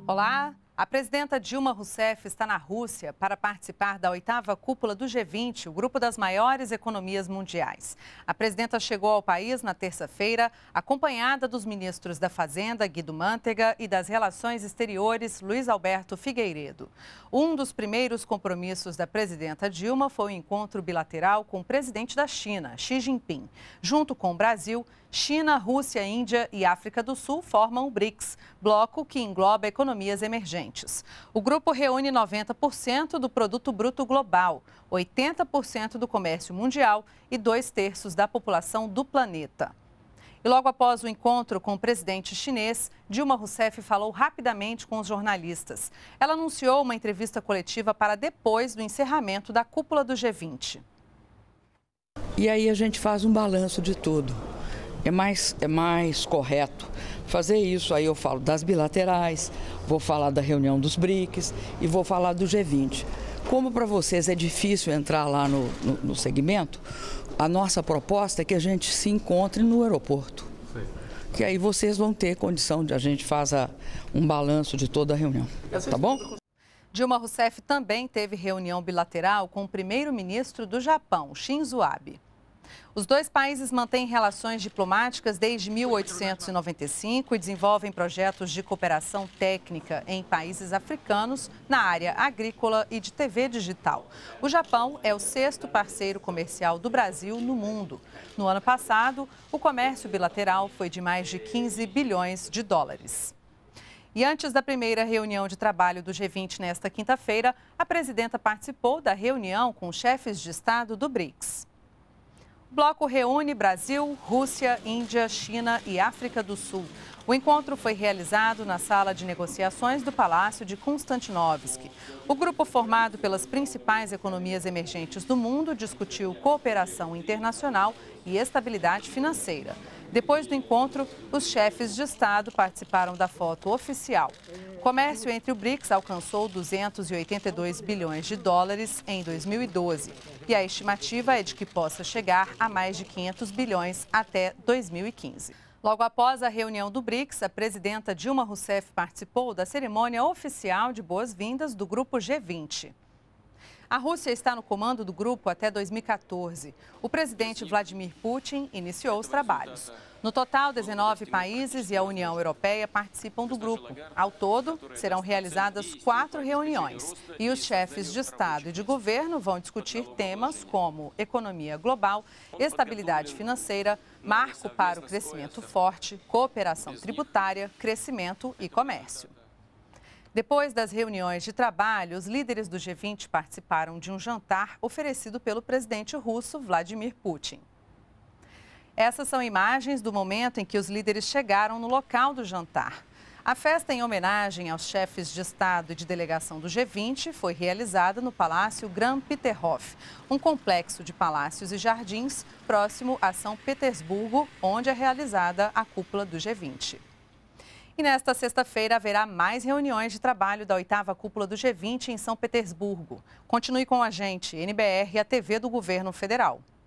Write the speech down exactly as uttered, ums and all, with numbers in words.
Olá, a presidenta Dilma Rousseff está na Rússia para participar da oitava cúpula do G vinte, o grupo das maiores economias mundiais. A presidenta chegou ao país na terça-feira, acompanhada dos ministros da Fazenda, Guido Mantega, e das Relações Exteriores, Luiz Alberto Figueiredo. Um dos primeiros compromissos da presidenta Dilma foi o encontro bilateral com o presidente da China, Xi Jinping. Junto com o Brasil, China, Rússia, Índia e África do Sul formam o BRICS, bloco que engloba economias emergentes. O grupo reúne noventa por cento do produto bruto global, oitenta por cento do comércio mundial e dois terços da população do planeta. E logo após o encontro com o presidente chinês, Dilma Rousseff falou rapidamente com os jornalistas. Ela anunciou uma entrevista coletiva para depois do encerramento da cúpula do G vinte. E aí a gente faz um balanço de tudo. É mais, é mais correto fazer isso. Aí eu falo das bilaterais, vou falar da reunião dos BRICS e vou falar do G vinte. Como para vocês é difícil entrar lá no, no, no segmento, a nossa proposta é que a gente se encontre no aeroporto. Sim. Que aí vocês vão ter condição de a gente fazer um balanço de toda a reunião. Tá bom? Dilma Rousseff também teve reunião bilateral com o primeiro-ministro do Japão, Shinzo Abe. Os dois países mantêm relações diplomáticas desde mil oitocentos e noventa e cinco e desenvolvem projetos de cooperação técnica em países africanos na área agrícola e de T V digital. O Japão é o sexto parceiro comercial do Brasil no mundo. No ano passado, o comércio bilateral foi de mais de quinze bilhões de dólares. E antes da primeira reunião de trabalho do G vinte nesta quinta-feira, a presidenta participou da reunião com chefes de Estado do BRICS. O bloco reúne Brasil, Rússia, Índia, China e África do Sul. O encontro foi realizado na sala de negociações do Palácio de Konstantinovski. O grupo, formado pelas principais economias emergentes do mundo, discutiu cooperação internacional e estabilidade financeira. Depois do encontro, os chefes de Estado participaram da foto oficial. O comércio entre o BRICS alcançou duzentos e oitenta e dois bilhões de dólares em dois mil e doze. E a estimativa é de que possa chegar a mais de quinhentos bilhões até dois mil e quinze. Logo após a reunião do BRICS, a presidenta Dilma Rousseff participou da cerimônia oficial de boas-vindas do Grupo G vinte. A Rússia está no comando do grupo até dois mil e quatorze. O presidente Vladimir Putin iniciou os trabalhos. No total, dezenove países e a União Europeia participam do grupo. Ao todo, serão realizadas quatro reuniões e os chefes de Estado e de governo vão discutir temas como economia global, estabilidade financeira, marco para o crescimento forte, cooperação tributária, crescimento e comércio. Depois das reuniões de trabalho, os líderes do G vinte participaram de um jantar oferecido pelo presidente russo Vladimir Putin. Essas são imagens do momento em que os líderes chegaram no local do jantar. A festa em homenagem aos chefes de Estado e de delegação do G vinte foi realizada no Palácio Grand Peterhof, um complexo de palácios e jardins próximo a São Petersburgo, onde é realizada a cúpula do G vinte. E nesta sexta-feira haverá mais reuniões de trabalho da oitava cúpula do G vinte em São Petersburgo. Continue com a gente, N B R e a T V do Governo Federal.